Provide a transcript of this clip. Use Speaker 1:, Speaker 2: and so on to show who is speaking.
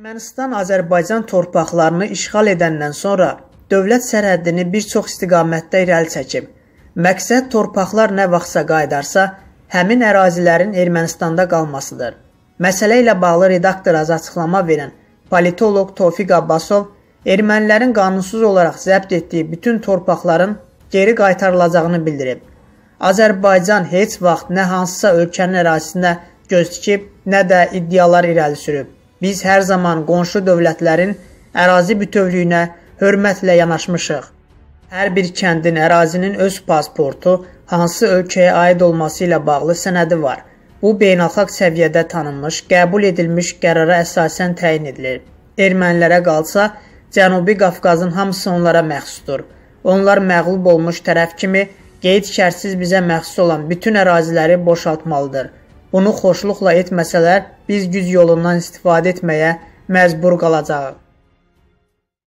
Speaker 1: Ermənistan Azərbaycan torpaqlarını işğal edəndən sonra dövlət sərhəddini bir çox istiqamətdə irəli çəkib. Məqsəd torpaqlar nə vaxtsa qayıdarsa, həmin ərazilərin Ermənistanda qalmasıdır. Məsələ ilə bağlı redaktor açıqlama verən politoloq Tofiq Abbasov, ermənilərin qanunsuz olaraq zəbt etdiyi bütün torpaqların geri qaytarılacağını bildirib. Azərbaycan heç vaxt nə hansısa ölkənin ərazisinə göz tikib, nə də iddialar irəli sürüb. Biz hər zaman qonşu dövlətlərin ərazi bütövlüyünə hörmətlə yanaşmışıq. Hər bir kəndin, ərazinin öz pasportu, hansı ölkəyə aid olması ilə bağlı sənədi var. Bu, beynəlxalq səviyyədə tanınmış, qəbul edilmiş qərara əsasən təyin edilir. Ermənilərə qalsa, Cənubi Qafqazın hamısı onlara məxsusdur. Onlar məğlub olmuş tərəf kimi qeyd-şərtsiz bizə məxsus olan bütün əraziləri boşaltmalıdır. Bunu xoşluqla etməsələr, biz güc yolundan istifadə etməyə məcbur qalacağıq.